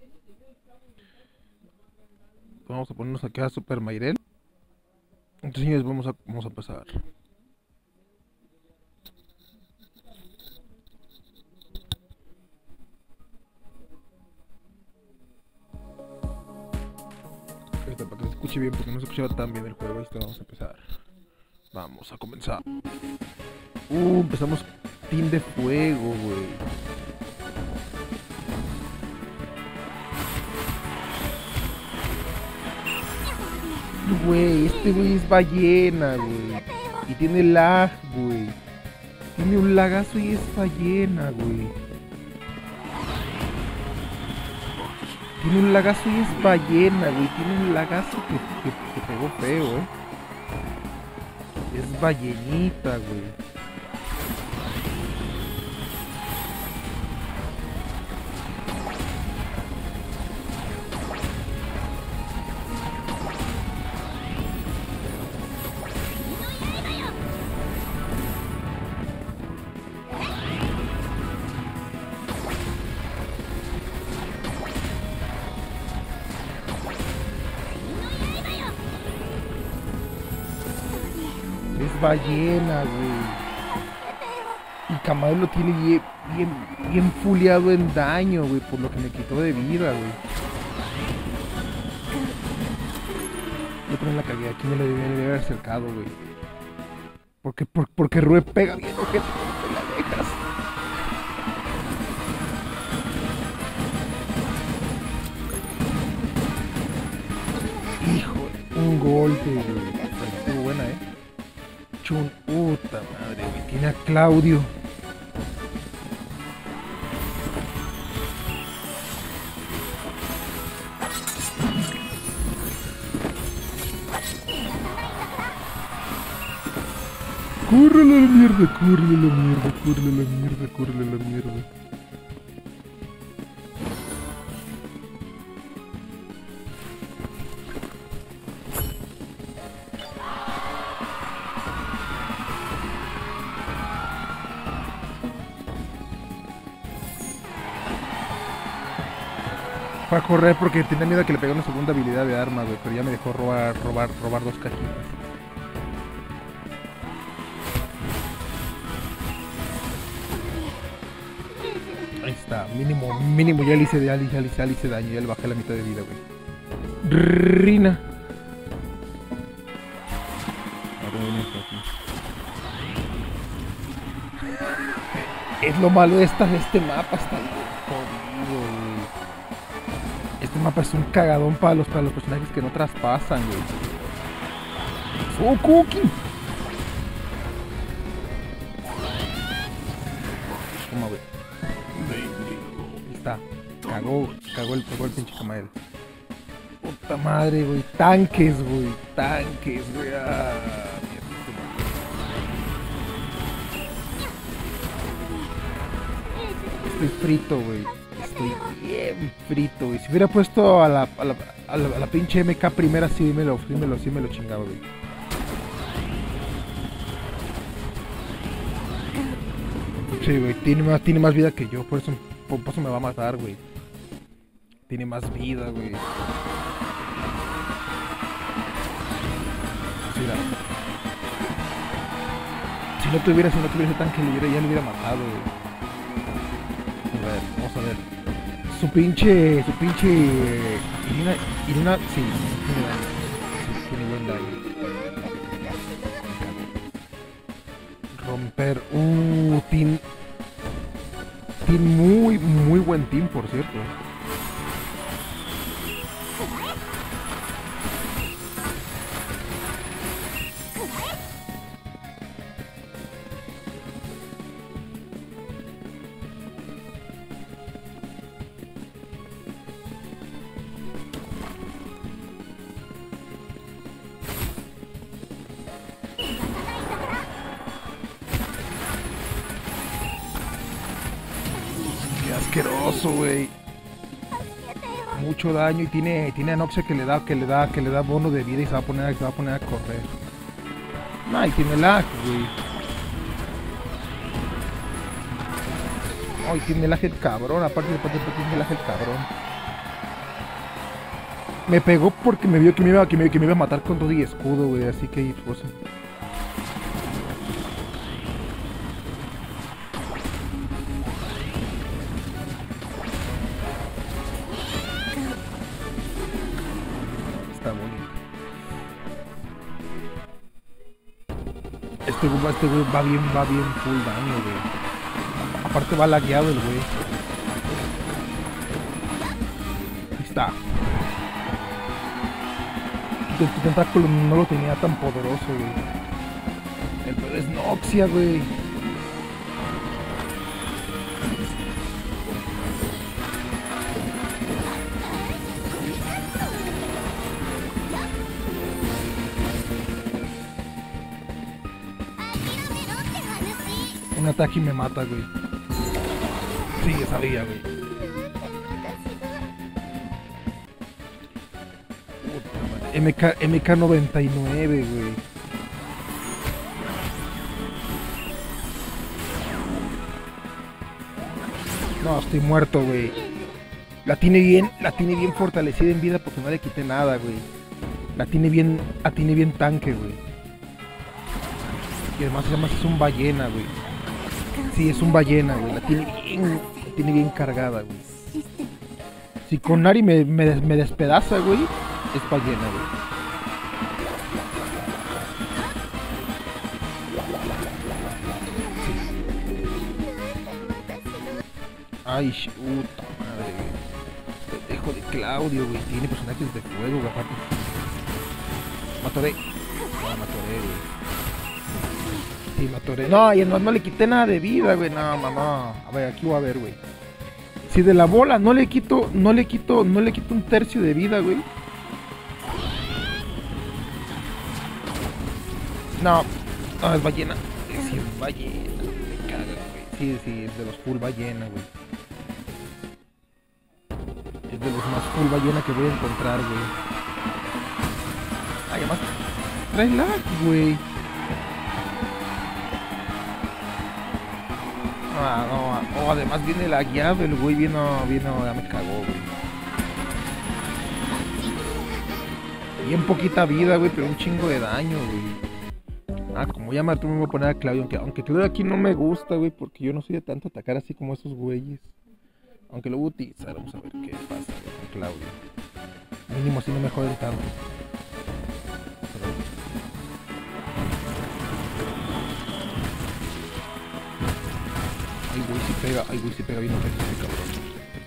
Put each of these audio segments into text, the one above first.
Vamos a ponernos acá a Super Mairel. Entonces, señores, vamos a pasar. Esto para que se escuche bien, porque no se escuchaba tan bien el juego. Ahí está, vamos a empezar. Vamos a comenzar. Empezamos Team de Fuego, güey. Güey, este güey es ballena, güey. Y tiene lag, güey. Tiene un lagazo y es ballena, güey. Tiene un lagazo y es ballena, güey. Tiene un lagazo que pegó feo, Es ballenita, güey. Es ballena, güey. Y Kamae lo tiene bien fuleado en daño, güey. Por lo que me quitó de vida, güey. Yo también la cagué. Aquí me lo debía haber acercado, güey. Porque Rue pega bien, ojete, no la dejas. Híjole, un golpe, güey. Estuvo buena, Puta madre, güey. Tiene a Claudio. ¡Córrele a la mierda! ¡Córrele a la mierda! ¡Córrele a la mierda! ¡Córrele a la mierda! Fue a correr porque tenía miedo a que le pegara una segunda habilidad de arma, güey. Pero ya me dejó robar dos cajitas. Ahí está, mínimo ya le hice daño, ya le bajé la mitad de vida, güey. Rina. Es lo malo de este mapa, está jodido, güey. Este mapa es un cagadón para los personajes que no traspasan, güey. ¡Oh, Cookie! Toma, güey. Ahí está. Cagó el pinche Kamael. Puta madre, güey. Tanques, güey. Ah, estoy frito, güey. Estoy bien frito, güey. Si hubiera puesto a la pinche MK primera, sí me lo chingaba, güey. Sí, güey. Tiene más vida que yo. Por eso me va a matar, güey. Tiene más vida, güey. Mira. Si no tuviera ese tanque, ya lo hubiera matado, güey. A ver, vamos a ver. Su pinche Irina, sí, tiene daño. Sí, tiene buen daño. Romper. Team muy buen team, por cierto. Asqueroso, güey. Mucho daño y tiene Anoxia que le da bono de vida y se va a poner a correr. Ay, tiene lag, güey. Ay, tiene lag el cabrón, aparte tiene lag el cabrón. Me pegó porque me vio que me iba a matar con todo y escudo, güey. Así que, pues. Está bonito. Este güey va bien full daño, güey. Aparte va lagueado el güey. Ahí está. El tentáculo no lo tenía tan poderoso, güey. El pedo es Noxia, güey. Un ataque y me mata, güey. Sí, ya sabía, güey. Puta madre. MK99, güey. No, estoy muerto, güey. La tiene bien fortalecida en vida porque no le quité nada, güey. La tiene bien tanque, güey. Y además es un ballena, güey. Sí, es un ballena, güey. La tiene bien cargada, güey. Si con Nari me despedaza, güey, es ballena, güey. Ay, puta madre, güey. Pendejo de Claudio, güey. Tiene personajes de fuego, güey. Aparte. Matoré. No, matoré, güey. Sí, matoré. No, y no le quité nada de vida, güey. No, mamá. A ver, aquí voy a ver, güey. Si de la bola no le quito un tercio de vida, güey. No, no, es ballena. Sí, es ballena. Me caga, güey. Sí, es de los full ballena, güey. Es de los más full ballena que voy a encontrar, güey. Ay, además trae lag, güey. No, además viene lagueado el güey, vino, ya me cagó, güey. Bien poquita vida, güey, pero un chingo de daño, güey. Como ya mató, me voy a poner a Claudio, aunque Claudio aquí no me gusta, güey, porque yo no soy de tanto atacar así como esos güeyes. Aunque lo voy a utilizar, vamos a ver qué pasa con Claudio. Mínimo así no me joden tanto. Ay, güey, sí pega bien este cabrón.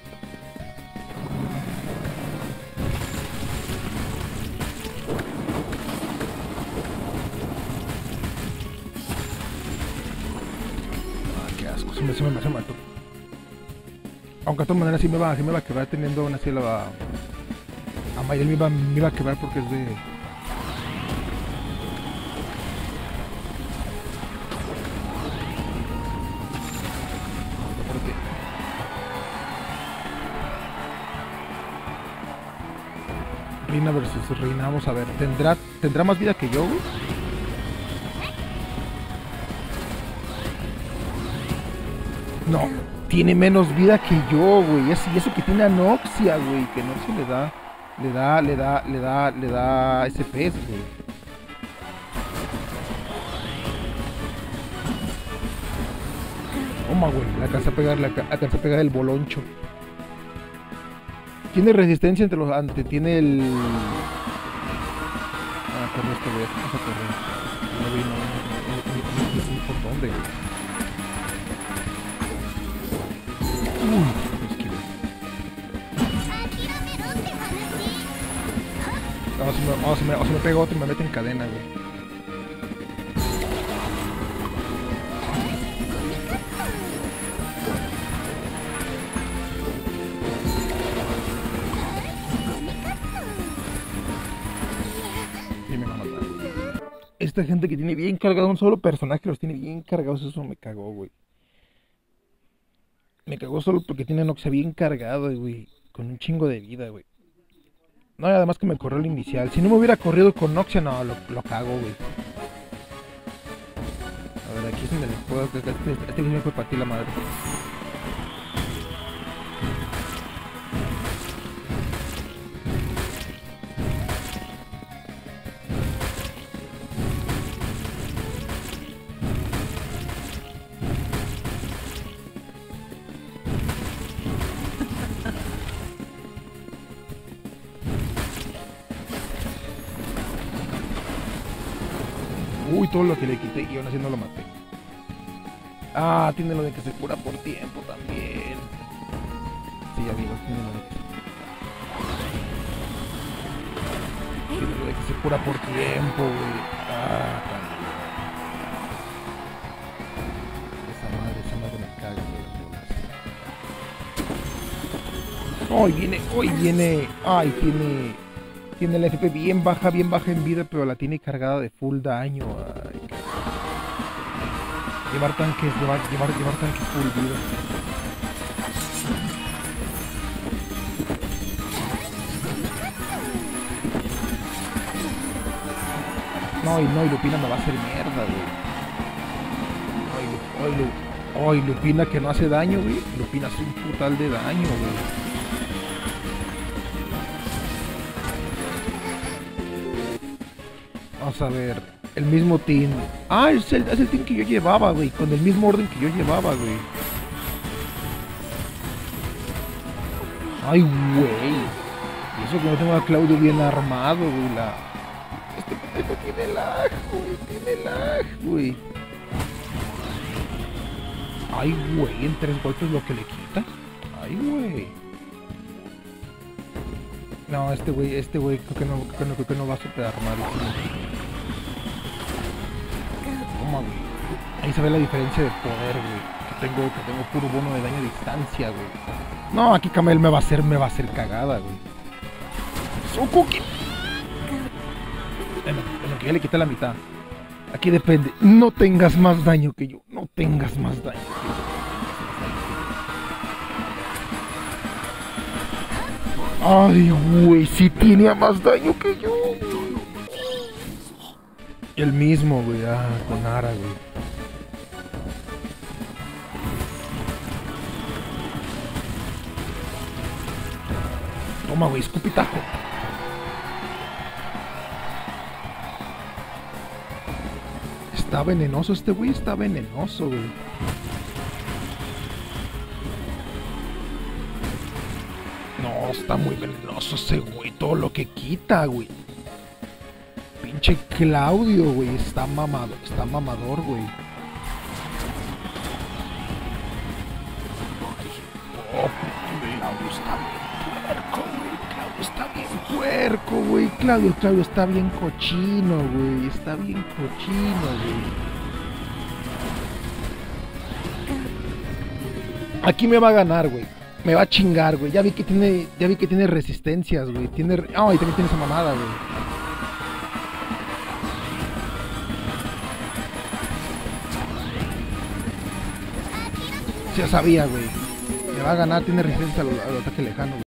Qué asco, se me mató. Aunque de todas maneras sí me va a quebrar teniendo aún así a Mayel me iba a quebrar porque es de... Reina versus Reina, vamos a ver. ¿Tendrá más vida que yo, güey? No, tiene menos vida que yo, güey. Y eso que tiene Anoxia, güey. Que Anoxia le da ese pez, güey. Toma, güey. Le alcancé a pegar el boloncho. Tiene resistencia tiene el... corre este güey, vamos a correr. No por dónde, güey. Esquivé. O se me pega otro y me mete en cadena, güey. Esta gente que tiene bien cargado un solo personaje, los tiene bien cargados, eso me cagó, güey. Me cagó solo porque tiene Noxia bien cargado, güey. Con un chingo de vida, güey. No, y además que me corrió el inicial. Si no me hubiera corrido con Noxia, no, lo cago, güey. A ver, aquí es donde les puedo... Este me fue para ti la madre. Uy, todo lo que le quité y aún así no lo maté. Ah, tiene lo de que se cura por tiempo también. Sí, amigos, tiene lo de que se cura por tiempo, güey. Ah, esa madre me caga, güey. Hoy viene. Ay, tiene la FP bien baja en vida, pero la tiene cargada de full daño. Ay, llevar tanques full vida. No, y Lupina me va a hacer mierda, güey. Lupina que no hace daño, güey. Lupina hace un putal de daño, güey. Vamos a ver. El mismo team. Ah, es el team que yo llevaba, güey. Con el mismo orden que yo llevaba, güey. Ay, güey. Y eso que no tengo a Claudio bien armado, güey. Este pendejo tiene lag, güey. Ay, güey, en 3 golpes lo que le quita. Ay, güey. No, este güey creo que no va a superar armar. Toma, güey. Ahí se ve la diferencia de poder, güey. Que tengo puro bono de daño a distancia, güey. No, aquí Camel me va a hacer cagada, güey. ¡Sukuki! Bueno, que ya le quité la mitad. Aquí depende. No tengas más daño que yo. No tengas más daño que yo. Ay, güey, sí tiene más daño que yo. El mismo, güey. Ah, con Ara, güey. Toma, güey, escupitajo. Está venenoso este güey, está venenoso, güey. No, está muy venenoso ese güey, todo lo que quita, güey. Pinche Claudio, güey, está mamador, güey. Oh, Claudio está bien puerco, güey. Claudio está bien cochino, güey. Está bien cochino, güey. Aquí me va a ganar, güey. Me va a chingar, güey. Ya vi que tiene resistencias, güey. Y también tiene esa mamada, güey. Ya sabía, güey. Me va a ganar, tiene resistencia al ataque lejano, güey.